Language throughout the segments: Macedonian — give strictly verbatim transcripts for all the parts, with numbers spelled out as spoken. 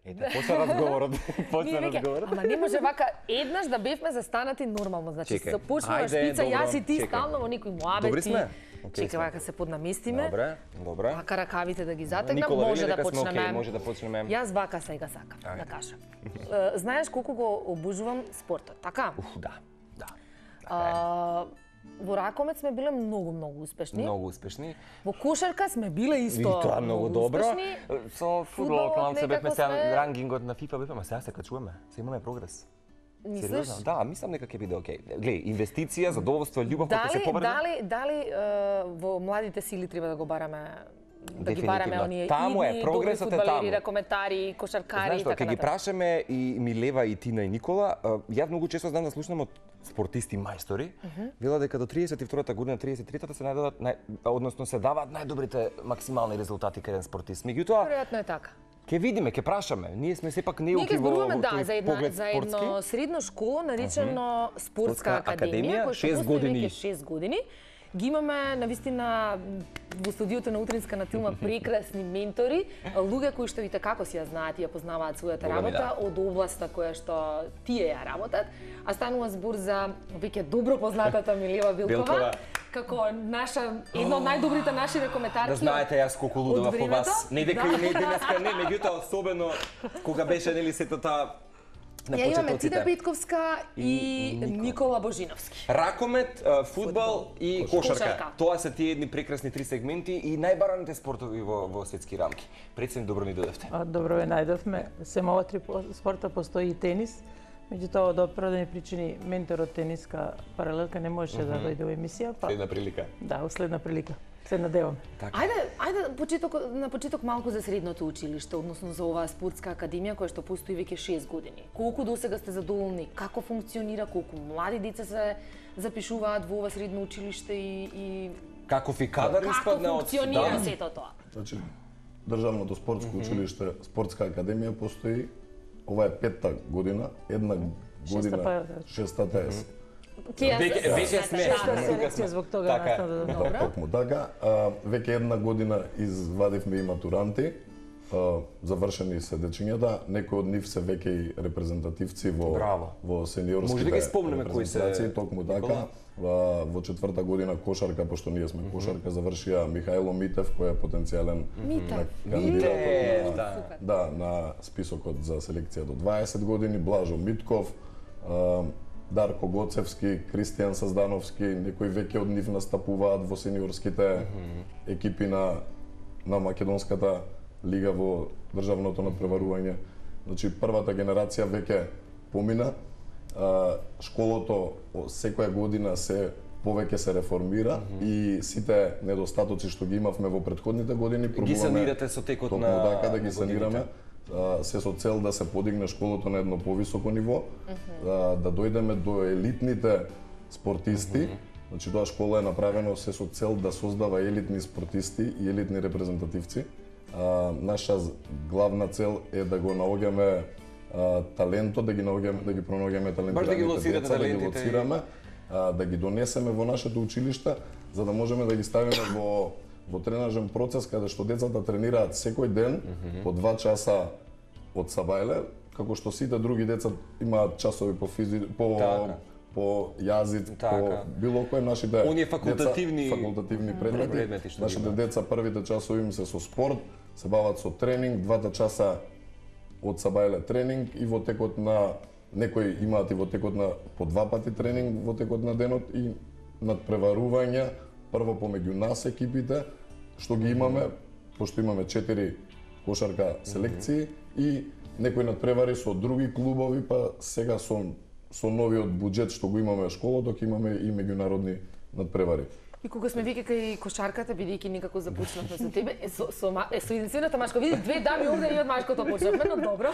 Ете, почна разговорот, почна разговорот. Ама не може вака еднаш да бевме застанати нормално, значи се почнува шпица, јас и ти стално во некои муабети. Добри сме? Чекај вака се поднаместиме. Добре, добре. Вака ракавите да ги затегнам, Никола, може да дека сме почнеме. окей, може да почнеме. Јас вака сега сакам да кажам. Знаеш колку го обожувам спортот, така? Уф, да, да. А, во ракомет сме биле многу, многу успешни. Многу успешни. Во кошарка сме биле исто И тоа многу добро. успешни. Со фудбалот, надам се бевме сега сме... рангингот на FIFA бевме, ама сега се качуваме. Се имаме прогрес. Мислиш? Сериозно? Да, мислам дека ќе биде окей. Глеј, инвестиција, задоволство, љубов кога се побрза. Дали, дали е, во младите сили треба да го бараме да ги бараме оние таму е, идни, прогресот добри е таму. фудбалери, ракометари, кошаркари Знаеш и што, така ќе ги натаму. прашаме и Милева и Тина и Никола, јас многу често знам да слушнам од спортисти мајстори, вела дека до триесет и втората година, триесет и третата се најдодат, нај, односно се даваат најдобрите максимални резултати кај еден спортист. Меѓутоа, Веројатно е така. ќе видиме, ќе прашаме. Ние сме сепак Ние неуки ќе во, зборуваме во да тој за една поглед за едно спортски. средно школа наречено Спортска академија, која што шест постои години. веќе шест години. Ги имаме навистина во студиото на Утринска на Тилма прекрасни ментори, луѓе кои што вите како си ја знаат и ја познаваат својата Бога ми, работа да. од областа која што тие ја работат, а станува збор за веќе добро познатата Милева Билкова, Билкова. како наша една од најдобрите наши рекометарки. Да знаете јас колку лудував по вас. Не дека Да. и не денеска не, меѓутоа особено кога беше нели сето таа на Ја имаме Тита почетоците. Петковска и, И Никола. Никола Божиновски. Ракомет, а, фудбал и кошарка. Кошарка. Тоа се тие едни прекрасни три сегменти и најбараните спортови во, во светски рамки. Председник, добро ни дојдовте. А, добро ве најдовме. Сем ова три по- спорта постои и тенис. Меѓутоа, од оправдани причини, менторот тениска паралелка не можеше да дојде во емисија, па Една прилика. да, уследна прилика. Се надеваме. Ајде, ајде почеток, на почеток малку за средното училиште, односно за оваа спортска академија која што постои веќе шест години. Колку досега сте задоволни, како функционира, колку млади деца се запишуваат во ова средно училиште и, и Каков и кадар како испадна од функционира да. сето тоа? Значи, Државното спортско училиште, Спортска академија постои, ова е петта година, една Шеста па, година, да. шестата е Ќе ја Веќе- веќе сме. Шеста тука селекција сме. због тога Така е. настана да Добро. Да, токму така. А, веќе една година извадивме и матуранти, а, завршени се дечињата, некои од нив се веќе и репрезентативци во Браво. во сениорските Може да ги спомнеме кои се, репрезентации, токму така. Никола? Во, во четврта година кошарка, пошто ние сме кошарка, завршија Михајло Митев, кој е потенцијален Митев. кандидат Митев, на, да. да, на списокот за селекција до дваесет години, Блажо Митков, а, Дарко Гоцевски, Кристијан Саздановски, некои веќе од нив настапуваат во сениорските екипи на на македонската лига во државното надпреварување. Значи првата генерација веќе помина. А, школото о, секоја година се повеќе се реформира и сите недостатоци што ги имавме во претходните години пробуваме санирате со текот токму на така да ги на санираме. А, се со цел да се подигне школото на едно повисоко ниво, да, да дојдеме до елитните спортисти. Значи тоа школа е направено се со цел да создава елитни спортисти и елитни репрезентативци. А, наша з- главна цел е да го наоѓаме а, талентот, да ги наоѓаме, да ги пронаоѓаме Баш да ги талентираните лоцирате деца, да ги талентите и- лоцираме, а, да ги донесеме во нашето училиште, за да можеме да ги ставиме во во тренажен процес каде што децата тренираат секој ден по два часа од сабајле, како што сите други деца имаат часови по физи, по Така. по јазик, Така. по било кој нашите Оние факултативни- деца, факултативни предмети. предмети што ги Нашите имаат. деца првите часови им се со спорт, се бават со тренинг, двата часа од сабајле тренинг и во текот на некои имаат и во текот на по два пати тренинг во текот на денот и надпреварување прво помеѓу нас екипите што ги имаме, пошто имаме четири кошарка селекции и некои надпревари со други клубови, па сега со со новиот буџет што го имаме школото, ќе имаме и меѓународни надпревари. И кога сме веќе кај кошарката, бидејќи никако започнавме со тебе, е, со, со, ма- е, со единствената машко, види две дами овде и од машкото почнавме, но добро.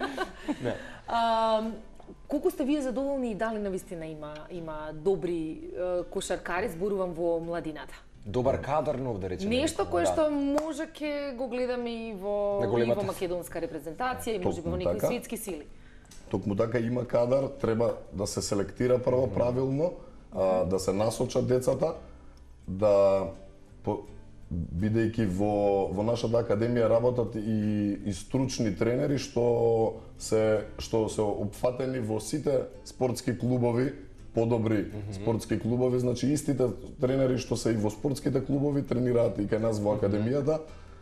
Не. А, колку сте вие задоволни и дали навистина има има добри е, кошаркари, зборувам во младината? Добар кадар нов, да речеме. Нешто кое Да. што може ќе го гледаме и во На и големата. во македонска репрезентација и можеби во Токму некои така. светски сили. Токму така има кадар, треба да се селектира прво правилно, а, да се насочат децата, да по, бидејќи во во нашата академија работат и и стручни тренери што се што се опфатени во сите спортски клубови, подобри mm -hmm. спортски клубови, значи истите тренери што се и во спортските клубови тренираат и кај нас во академијата.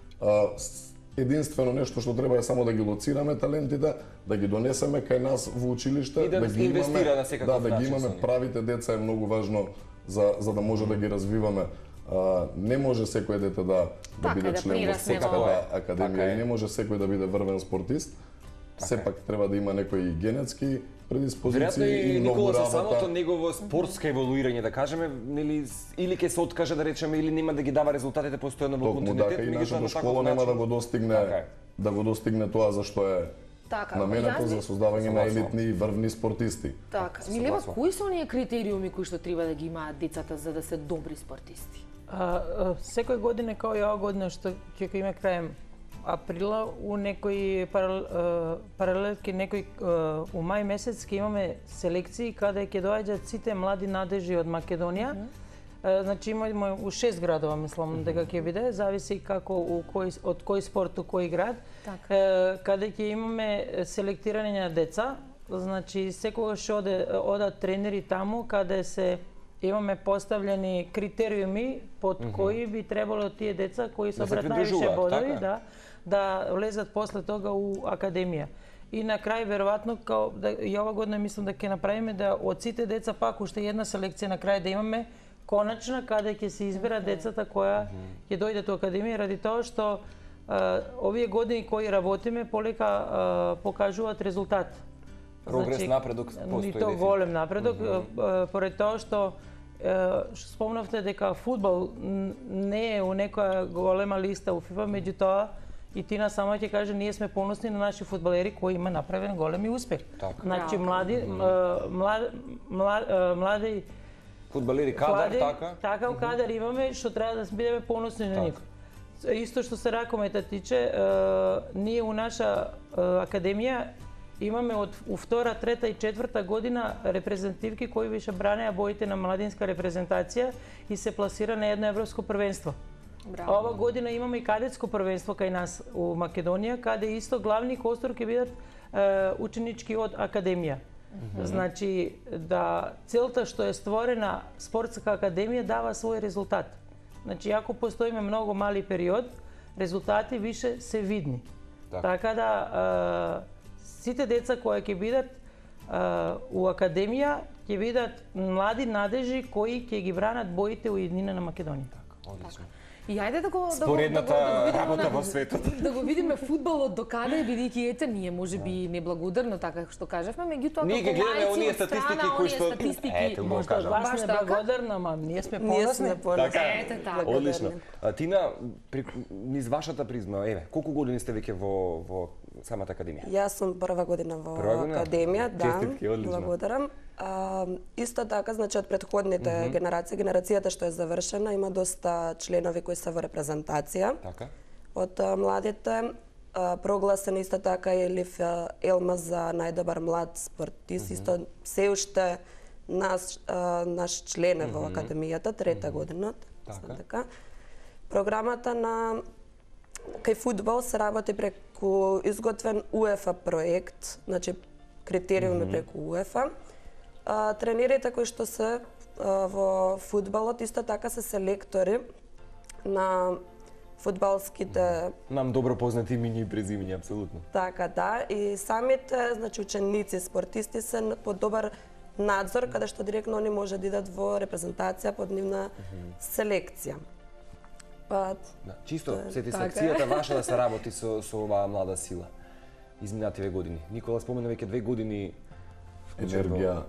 Единствено нешто што треба е само да ги лоцираме талентите, да ги донесеме кај нас во училиште, и да, да ги инвестира имаме, на секаков да, да ги начин. имаме правите деца е многу важно за за да може mm -hmm. да ги развиваме. Uh, не може секој дете да, да така, биде да член во спортската академија така и не може секој да биде врвен спортист. Така Сепак треба да има некои генетски предиспозиции Веројатно и и многу Никола со работа. самото негово спортско еволуирање, да кажеме, нели, или ќе се откаже да речеме, или нема да ги дава резултатите постојано во Токму континуитет. така и меѓутоа нашата на школа таков нема да начин- го достигне Така е. да го достигне тоа за што е Така, наменето јас за би- создавање на Согласувам. елитни и врвни спортисти. Така, се Милева, согласувам. кои се оние критериуми кои што треба да ги имаат децата за да се добри спортисти? А, а, секој година, као и ова година, што ќе го има крајем априла, у некои парал, паралелки, некои а, у мај месец ќе имаме селекции каде ќе доаѓаат сите млади надежи од Македонија. Mm -hmm. Значи имаме у шест градова, мислам, mm -hmm. дека ќе биде, зависи како у кој од кој спорт у кој град. Така. Е, каде ќе имаме селектирање на деца, значи секогаш оде одат тренери таму каде се имаме поставljeni критериуми под mm -hmm. кои би требало тие деца кои Да се собрат највише придружуваат, бодови, така? да, да влезат после тога у академија. И на крај веројатно као да и ова година мислам да ќе направиме да од сите деца пак уште една селекција на крај да имаме коначна каде ќе се изберат децата која ќе дојдат у академија ради тоа што а, овие години кои работиме полека а, покажуваат резултат. Прогрес, напредок постои И то дефинитивно. голем напредок, mm -hmm. поред тоа што што спомнавте дека фудбал не е у некоја голема листа у ФИФА, меѓутоа и Тина сама ќе каже ние сме поносни на наши фудбалери кои има направен големи успех. Така. Значи млади млади млади Фудбалери кадар, така? Такав кадар имаме што треба да бидеме поносни на нив. Исто што се ракомета тиче, ние у наша академија имаме од у втора, трета и четврта година репрезентативки кои више бранеа боите на младинска репрезентација и се пласира на едно европско првенство. Браво. Ова година имаме и кадетско првенство кај нас у Македонија, каде исто главни костур ќе бидат е, ученички од академија. Mm -hmm. Значи да целта што е створена спортска академија дава свој резултат. Значи ако постоиме многу мали период, резултати више се видни. Да. Така да е, сите деца кои ќе бидат а, у академија ќе бидат млади надежи кои ќе ги бранат боите у еднина на Македонија. Така, одлично. И ајде да го да Споредната го, да го, да го видиме работа на- во светот. Да го видиме фудбалот докаде, бидејќи ете ние можеби неблагодарно така што кажавме, меѓутоа Ние ги како гледаме лаици оние од страна, статистики кои оние што- статистики. Ето, го Можда од кажам. вас Баш не така? благодарна, ма ние сме Ние поносни. сме поносни. Така. Ете така. Одлично. А, Тина, при, низ вашата призма, еве, колку години сте веќе во во самата академија? Јас сум прва година во Прва година? академија, да. Честитки, одлично. Благодарам. А, исто така, значи од претходните mm -hmm. генерации, генерацијата што е завршена, има доста членови кои се во репрезентација. Така. Од а, младите а, прогласен исто така е Елиф а, Елма за најдобар млад спортист, mm -hmm. исто се уште наш а, наш член е во академијата, трета mm -hmm. година. Така. така. Програмата на кај фудбал се работи преку изготвен УЕФА проект, значи критериуми mm -hmm. преку УЕФА. А, тренерите кои што се а, во фудбалот исто така се селектори на фудбалските Нам добро познати имиња и презимиња, апсолутно. така да и самите значи ученици спортисти се на- под добар надзор каде што директно они може да идат во репрезентација под нивна селекција. Па Да, чисто Така сетисфакцијата ваша да се работи со со оваа млада сила изминативе години. Никола спомена веќе две години вклучен во Енергија,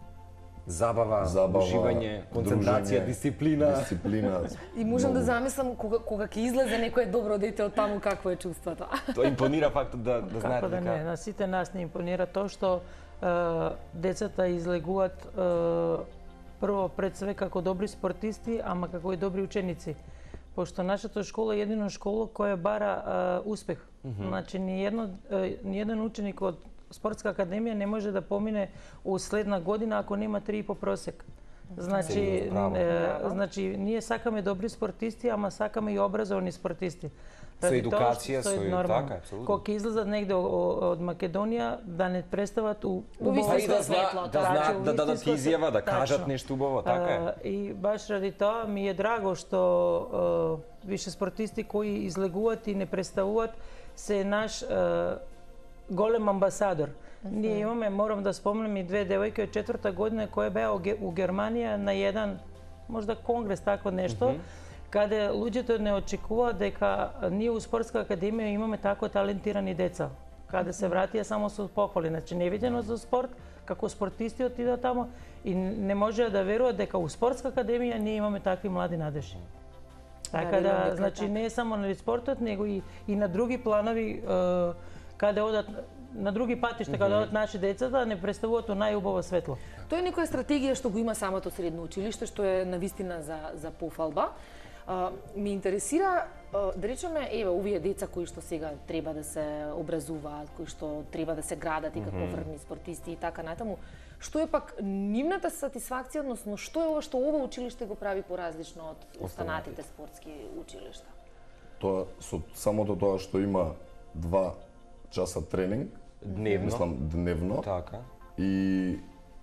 забава, забава, уживање, концентрација, дружење, дисциплина. Дисциплина. И можам да Многу. замислам кога кога ќе излезе некое добро дете од таму какво е чувството. Тоа импонира фактот да да знаете Како да не, дека на сите нас не импонира тоа што е, децата излегуваат е, прво пред све како добри спортисти, ама како и добри ученици. Пошто нашата школа е едина школа која бара е, успех. Mm -hmm. Значи ни едно е, ни еден ученик од спортска академија не може да помине у следна година ако нема три и по просек. Значи, Браво. е, значи ние сакаме добри спортисти, ама сакаме и образовани спортисти. Со Ради тоа едукација, што- со и нормално. така, апсолутно. Кога ќе излезат негде о- о- од Македонија, да не представат у вистинско Па и да светло, знаат, да така. знаат, Значи, да дадат вистинско се- изјава, да кажат Тачно. нешто убаво, така е. А, и баш ради тоа ми е драго што а, више спортисти кои излегуваат и не представуваат се наш а, голем амбасадор. Ние имаме, морам да спомнем и две девојки од четврта година кои беа у Ге- у Германија на еден можда конгрес такво нешто, каде луѓето не очекуваат дека ние у спортска академија имаме тако талентирани деца. Каде се вратија само со похвали, значи невидено за спорт, како спортисти отидат тамо и не можеа да веруваат дека у спортска академија ние имаме такви млади надежи. Така верувам дека да, е значи така. не е само на спортот, него и, и на други планови е, каде одат на други патишта, каде одат наши деца да не представуваат у најубаво светло. Тоа е некоја стратегија што го има самото средно училиште, што е навистина за за пофалба. А, ми интересира, а, да речеме, еве, овие деца кои што сега треба да се образуваат, кои што треба да се градат и како врвни спортисти и така натаму, што е пак нивната сатисфакција, односно што е ова што ова училиште го прави поразлично од останатите спортски училишта? Тоа со самото тоа што има два часа тренинг, Дневно. мислам дневно, Така. и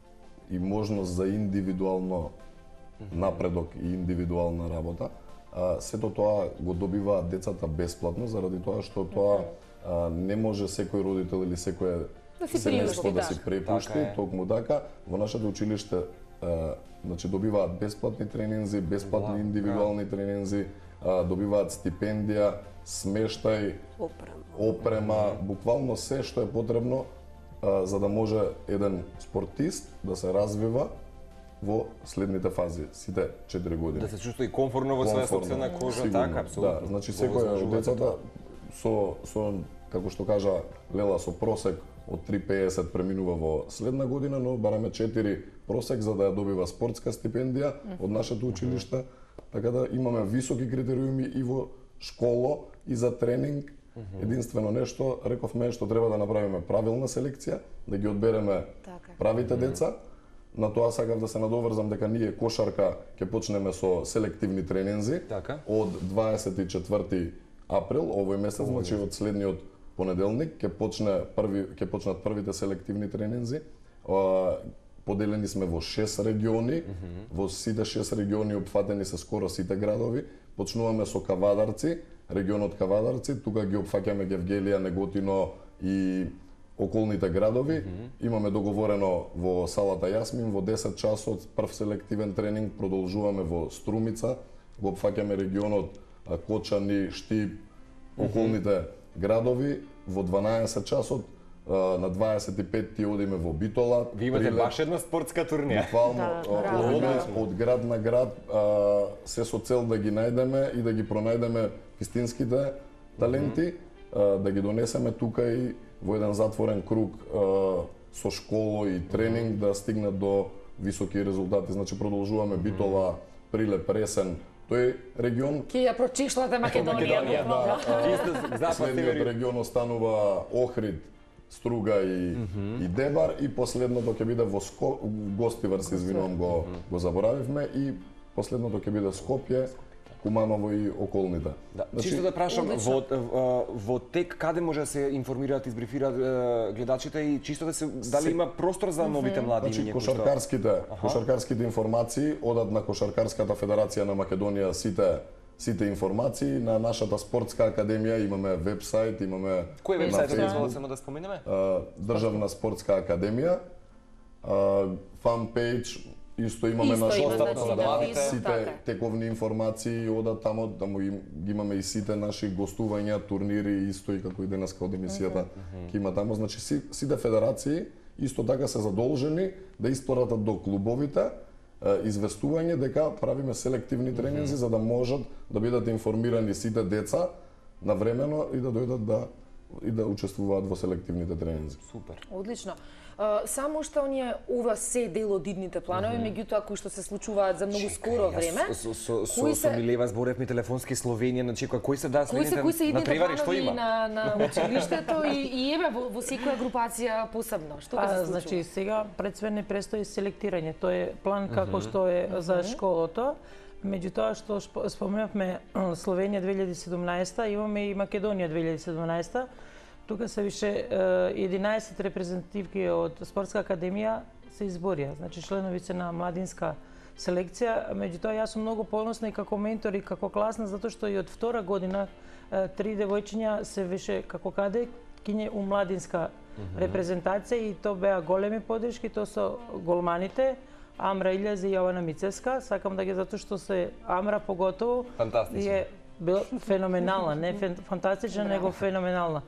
и можност за индивидуално напредок и индивидуална работа. А, сето тоа го добиваат децата бесплатно заради тоа што тоа а, не може секој родител или секое Да си семејство припушти, да да. си препушти, Така е. токму така. Во нашето училиште а, значи добиваат бесплатни тренинзи, бесплатни Вау, индивидуални тренинзи, а, добиваат стипендија, смештај, Опрема. опрема, буквално се што е потребно а, за да може еден спортист да се развива во следните фази, сите четири години. Да се чувствува и комфортно во своја Комфортно, собствена кожа, сигурно. така, апсолутно. Да, значи Го секој од заслужува децата тоа. со со како што кажа Лела со просек од три пеесет преминува во следна година, но бараме четири просек за да ја добива спортска стипендија од нашето училиште, така да имаме високи критериуми и во школо и за тренинг. Единствено нешто, рековме, што треба да направиме правилна селекција, да ги одбереме Така е. правите деца. На тоа сакав да се надоврзам дека ние кошарка ќе почнеме со селективни тренинзи Така. од дваесет и четврти април овој месец, значи од следниот понеделник ќе почне први ќе почнат првите селективни тренинзи. А, Поделени сме во шест региони, во сите шест региони опфатени се скоро сите градови. Почнуваме со Кавадарци, регионот Кавадарци, тука ги опфаќаме Гевгелија, Неготино и околните градови. Имаме договорено во салата Јасмин во десет часот прв селективен тренинг, продолжуваме во Струмица, го опфаќаме регионот а, Кочани, Штип, околните градови во дванаесет часот. А, на дваесет и петти одиме во Битола. Ви имате Прилеп, баш една спортска турнија. Буквално Да, а, браво, одиме браво. од град на град, а, се со цел да ги најдеме и да ги пронајдеме вистинските таленти, а, да ги донесеме тука и во еден затворен круг а, со школо и тренинг да стигнат до високи резултати. Значи продолжуваме Битола, Прилеп, Ресен. Тој регион Ке ја прочишлате Македонија. Македонија, буквално. да. Исто запад, Следниот север. регион останува Охрид, Струга и, и Дебар и последното ќе биде во Ско... Гостивар, се извинувам, го, го заборавивме и последното ќе биде Скопје, Куманово и околните. Да, чисто да прашам, во, во, во тек каде може да се информираат, избрифираат е, гледачите и чисто да се дали има простор за новите млади Значи, имиња кои што- кошаркарските, кошаркарските информации одат на Кошаркарската федерација на Македонија сите сите информации. На нашата спортска академија имаме вебсайт, имаме Кој на вебсайт Facebook, дозвола само да споменеме? а, Државна спортска академија, фан пејдж, исто имаме Исто на има, достапно значи, да, да, да, видно, сите така е. тековни информации одат тамо, да му им, ги имаме и сите наши гостувања, турнири, исто и како и денеска од емисијата ќе има тамо. Значи си, сите федерации исто така се задолжени да испратат до клубовите е, известување дека правиме селективни тренинзи за да можат да бидат информирани сите деца навремено и да дојдат да и да учествуваат во селективните тренинзи. Супер. Одлично. Uh, само што оние ова се дел од идните планови, меѓутоа кои што се случуваат за многу скоро време. Со со со, кои со се- Милева зборевме телефонски Словенија, значи кои кои се да Кои се следните кои се идните натпревари, што планови има? на на училиштето и и еве во, во секоја групација посебно. Што ќе се А, случува? значи сега пред све не престои селектирање. Тоа е план како што е за школото. Меѓутоа што шп- споменавме Словенија две илјади и седумнаесета, имаме и Македонија две илјади и седумнаесета. Тука се више е, единаесет репрезентативки од спортска академија се изборија, значи членови се на младинска селекција. Меѓутоа јас сум многу поносна и како ментор и како класна затоа што и од втора година е, три девојчиња се више како каде кине у младинска репрезентација и то беа големи подршки, тоа со голманите Амра Илјази и Јована Мицевска. Сакам да ги затоа што се Амра поготово Фантастично. е бил феноменална, не фен, фантастична, него феноменална.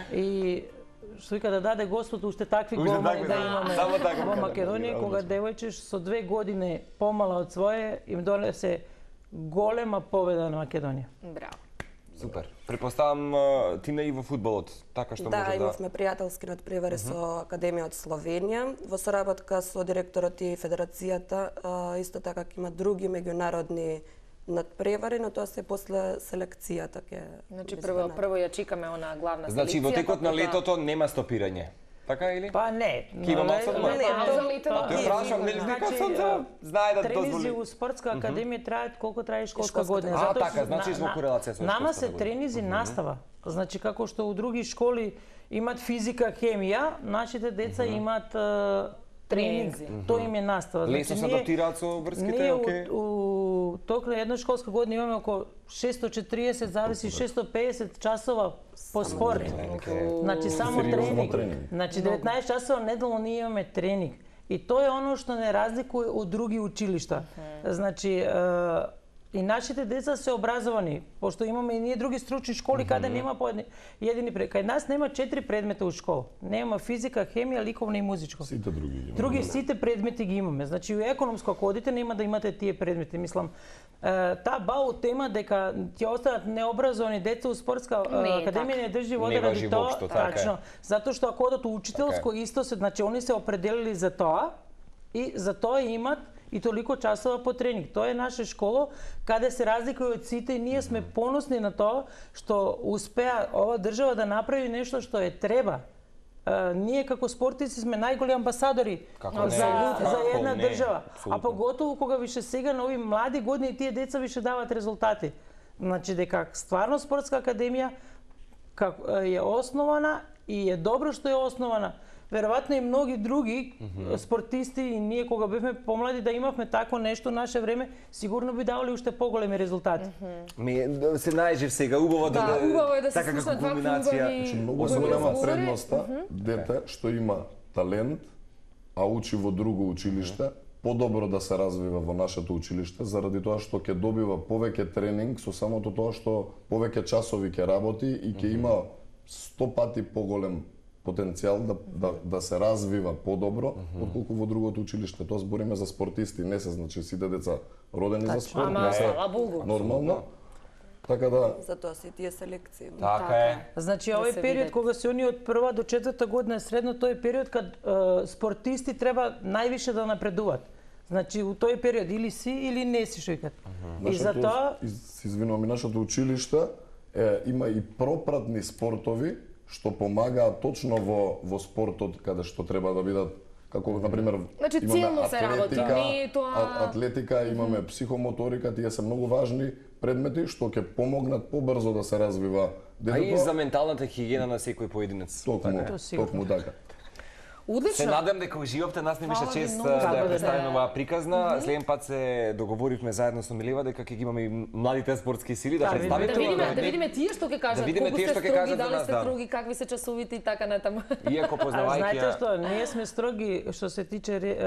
И што вика да даде Господ уште такви Уште голмани такви, да да. имаме Само така во кажам. Македонија, кога девојче со две години помала од своје им донесе голема победа на Македонија. Браво. Супер. Предпоставам а, ти не и во фудбалот, така што Да, може да имавме пријателски надпревари со Академија од Словенија. Во соработка со директорот и федерацијата, а, исто така ќе има други меѓународни надпревари, но тоа се после селекцијата ќе. Значи би прво звенало. прво ја чекаме она главна Значи во селекција, текот на па потоа- летото нема стопирање. Така или? Па не. Ки има но, малку ле- одмор? ле- Не, ле- за лето па, не Ја е прашам, не сигурно. вика Значи, сам да знае да тренизи дозволи. у спортска академија траат колку трае и школска школската година. година. А, Затоа така, што значи на- во на- корелација со Нама школската се година. тренизи настава. Значи како што у други школи имат физика, хемија, нашите деца имаат е, тренинг, Тренинзи. тоа им е настава. Лесно се ние- адаптираат со врските, Ние окей. у, у ток на една школска година имаме околу шестстотини и четириесет зависи шестстотини и педесет часова по спорт. Значи само Сериозно тренинг. тренинг. Значи деветнаесет часова неделно ние имаме тренинг. И тоа е оно што не разликува од други училишта. Значи е, и нашите деца се образовани, пошто имаме и ние други стручни школи каде нема по едни, едини пред. Кај нас нема четири предмета у школа. Нема физика, хемија, ликовна и музичко. Сите други ги имаме. Други сите предмети ги имаме. Значи у економско ако одите нема да имате тие предмети. Мислам, е, таа бао тема дека ќе останат необразовани деца у спортска е, Не е академија така. не држи вода Не ради важи тоа. воопшто, така е. Тачно. Затоа што ако одат у учителско исто се, значи они се определили за тоа и за тоа имат и толико часова по тренинг. Тоа е наша школа каде се разликува од сите и ние сме поносни на тоа што успеа ова држава да направи нешто што е треба. Uh, ние како спортисти сме најголи амбасадори Како не, за, како за една не, држава. А апсолутно. поготово кога више сега на овие млади години тие деца више дават резултати. Значи дека стварно спортска академија как, е основана и е добро што е основана. Веројатно и многи други спортисти и ние кога бевме помлади да имавме тако нешто наше време, сигурно би давали уште поголеми резултати. Ми да се најжив сега, убаво да, Да, убаво е да се така како слушнат вакви кулминација. убави- Значи, многу Убави голема разговори. предноста дете што има талент, а учи во друго училиште, подобро да се развива во нашето училиште, заради тоа што ќе добива повеќе тренинг со самото тоа што повеќе часови ќе работи и ќе има сто пати поголем потенцијал да, да, да се развива подобро, отколку во другото училиште. Тоа збориме за спортисти, не се значи сите деца родени за спорт, Ама, не се фала Богу. нормално. Така да Затоа се тие селекции. Така е. Значи Да овој се период видат. кога се они од прва до четврта година средно, тој е период кад е, спортисти треба највише да напредуваат. Значи у тој период или си или не си што викат. И Нашето, затоа из- се извинувам, и нашето училиште е, има и пропратни спортови што помагаат точно во во спортот каде што треба да бидат како на пример Значи, целно се работи, не е тоа- а- атлетика, имаме психомоторика, тие се многу важни предмети што ќе помогнат побрзо да се развива А и детето. за менталната хигиена на секој поединец. Токму, Тоа сигурно. токму така. Одлично. Се надам дека уживавте, нас не беше Фала ви чест многу. да Како ја да представиме не. оваа приказна. Следен пат се договоривме заедно со Милева дека ќе ги имаме и младите спортски сили да Да, представите. Да видиме, ова. да видиме тие што ќе кажат, Да видиме колку тие сте што ќе строги, кажат за дали нас, сте да. строги, какви се часовите и така натаму. Иако А познавајќи знаете ја... што, ние сме строги што се тиче ре-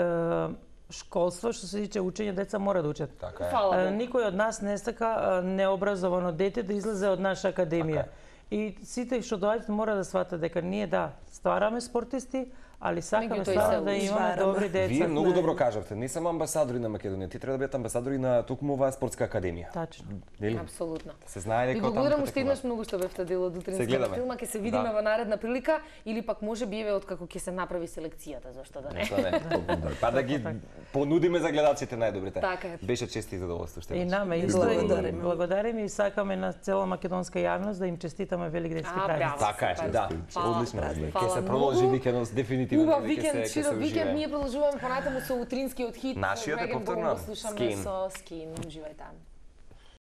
е, школство, што се тиче учење, деца мора да учат. Така е. Фала Е, Богу. Никој од нас не сака е, необразовано дете да излезе од наша академија. Така И сите што доаѓаат мора да сватат дека ние да ствараме спортисти, али сакаме Меѓу тој стварно се да имаме ушвараме. добри деца. Вие многу добро кажавте, не само амбасадори на Македонија, ти треба да бидете амбасадори на токму оваа спортска академија. Тачно. Нели? Апсолутно. Се знае Ви дека таму благодарам ќе уште еднаш многу што бевте дел од Се утринската гледаме. филма, ќе се видиме Да. во наредна прилика или пак може би еве откако ќе се направи селекцијата, зашто да не. Што не? Па да ги понудиме за гледачите најдобрите. Така е. Беше чест и задоволство што И наме исто и Благодариме. благодариме и сакаме на цела македонска јавност да им честитаме великденски А, празници. браво. Така е, Супер. да. Фала. Одлично. Фала Ќе се многу. продолжи викендот дефинитивно. Убав ќе викенд, се- ќе се широк викенд, уживе. ние продолжуваме понатаму со утринскиот хит. Нашиот е Меган повторно. Бол, слушаме Скин. со Скин. Уживај таму.